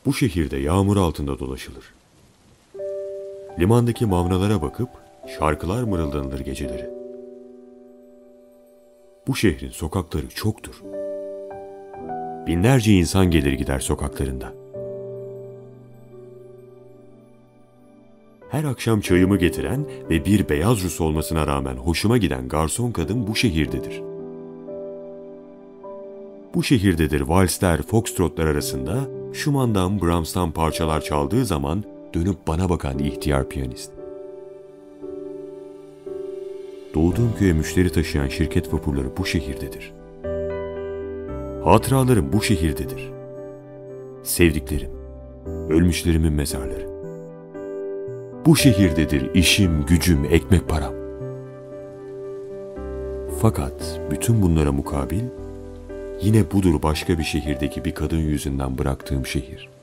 Bu şehirde yağmur altında dolaşılır. Limandaki mavnalara bakıp şarkılar mırıldanılır geceleri. Bu şehrin sokakları çoktur. Binlerce insan gelir gider sokaklarında. Her akşam çayımı getiren ve bir beyaz Rus olmasına rağmen hoşuma giden garson kadın bu şehirdedir. Bu şehirdedir valsler, foxtrotlar arasında Schumann'dan, Brahms'tan parçalar çaldığı zaman dönüp bana bakan ihtiyar piyanist. Doğduğum köye müşteri taşıyan şirket vapurları bu şehirdedir. Hatıralarım bu şehirdedir. Sevdiklerim, ölmüşlerimin mezarları. Bu şehirdedir işim, gücüm, ekmek param. Fakat bütün bunlara mukabil, yine budur başka bir şehirdeki bir kadın yüzünden bıraktığım şehir.